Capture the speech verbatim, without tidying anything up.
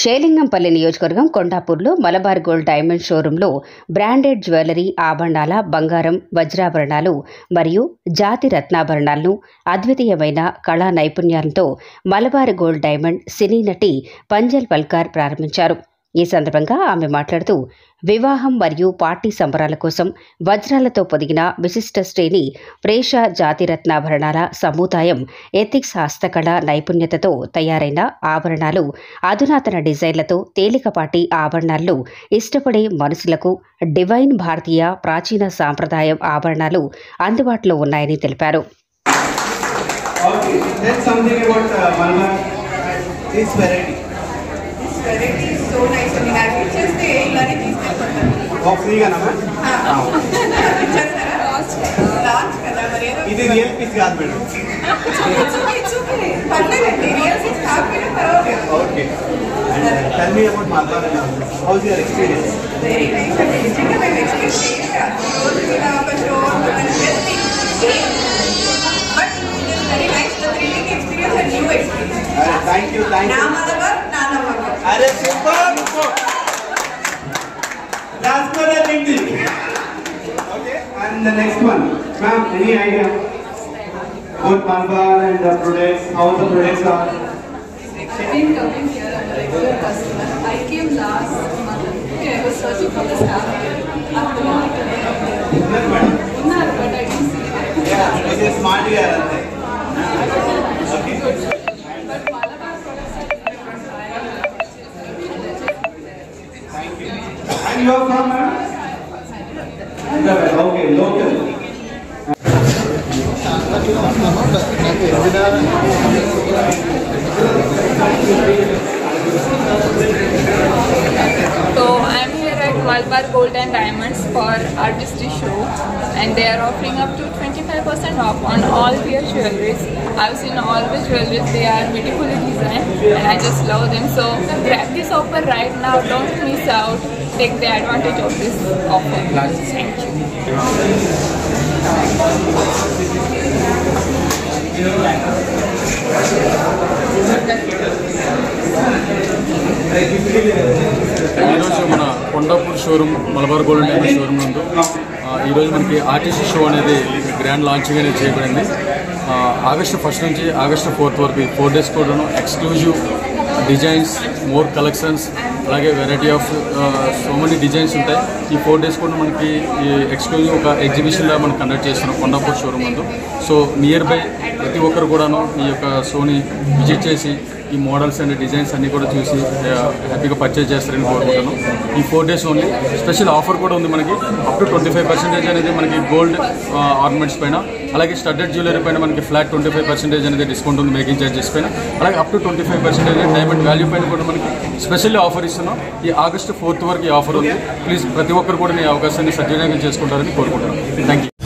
షేలింగంపల్లి నియోజకవర్గం కొండాపూర్లో Malabar gold diamond షోరూంలో బ్రాండెడ్ జ్యువెలరీ, ఆభరణాల, బంగారం, వజ్రాభరణాలు మరియు జాతి రత్నాభరణాలను అద్వితీయమైన కళా నైపుణ్యాలతో మలబార్ గోల్డ్ డైమండ్ సినీ నటి పంజల్ పల్కార్ ప్రారంభించారు. ఈ సందర్భంగా ఆమె మాట్లాడుతూ వివాహం మరియు పార్టీ సంబరాల కోసం వజ్రాలతో పొదిగిన విశిష్ట శ్రేణి ప్రేష జాతి రత్నాభరణాల సముదాయం, ఎథిక్స్ హస్తకళ నైపుణ్యతతో తయారైన ఆభరణాలు, అధునాతన డిజైన్లతో తేలికపాటి ఆభరణాలు ఇష్టపడే మనసులకు డివైన్ భారతీయ ప్రాచీన సాంప్రదాయం ఆభరణాలు అందుబాటులో ఉన్నాయని తెలిపారు. Variety is so nice. I mean, I pictures the ilani తీసుకెళ్ళిపోతాను. బాక్స్ ఫ్రీగా నామా? ఆ. పిక్చర్స్ లాస్ట్ లాస్ట్ కదా మరి ఏదో ఇది రియల్ పీస్ కాదు madam. It's okay it's okay. పర్లేదండి రియల్ పీస్ కాకపోయినా పర్వాలేదు. Okay. And tell me about Malabar. How is your experience? Very nice. I mean, still my experience is ఇలా ఒక show interesting. But it is very nice. The thrilling experience and new experience. Uh, thank you, thank you. నా Malabar, నా Malabar. Are super. That's what I think. Okay. And the next one, ma'am, any idea about Malabar and the products? How the products are? I've been coming here. I'm a regular customer. I came last month. Okay, I was searching for the staff here. After all, Not bad. not, but I didn't see it. Yeah, this is smart here. Okay. But Malabar products are different. I Thank you. And you are from where? Okay, local. So I'm here at Malabar Gold and Diamonds for artistry show, and they are offering up to twenty-five percent off on all their jewelries. I've seen all the jewelries; they are beautifully designed, and I just love them. So grab this offer right now. Don't miss out. Take the advantage of this offer. Thank you. ఈరోజు మన Kondapur showroom Malabar gold diamond showroom నందు ఈరోజు మనకి artist show అనేది grand launching అనేది చేయబడింది. August first నుంచి August fourth వరకు ఫోర్ డేస్ కూడాను ఎక్స్క్లూజివ్ డిజైన్స్, మోర్ కలెక్షన్స్, అలాగే variety of so many designs ఉంటాయి. ఈ ఫోర్ డేస్ కూడా మనకి ఈ ఎక్స్క్లూజివ్ ఒక ఎగ్జిబిషన్లా మనం కండక్ట్ చేస్తున్నాం కొండాపూర్ షోరూమ్ నందు. సో నియర్ బై ప్రతి ఒక్కరు కూడాను ఈ యొక్క షోని విజిట్ చేసి ఈ మోడల్స్ అండ్ డిజైన్స్ అన్నీ కూడా చూసి హ్యాపీగా పర్చేజ్ చేస్తారని కోరుకుంటాను. ఈ four days only special offer కూడా ఉంది మనకి. Up to twenty five percentage అనేది మనకి గోల్డ్ ఆర్నమెంట్స్ పైన, అలాగే స్టడ్డెడ్ జ్యువెలరీ పైన మనకి ఫ్లాట్ ట్వంటీ ఫైవ్ పర్సెంటేజ్ అనేది డిస్కౌంట్ ఉంది మేకింగ్ చార్జెస్ పైన. అలాగే up to twenty five percentage diamond value పైన కూడా మనకి స్పెషల్లీ ఆఫర్ ఇస్తున్నాం. ఈ ఆగస్టు ఫోర్త్ వరకు ఈ ఆఫర్ ఉంది. ప్లీజ్ ప్రతి ఒక్కరు కూడా ఈ అవకాశాన్ని సద్వినియోగం చేసుకుంటారని కోరుకుంటున్నాను. Thank you.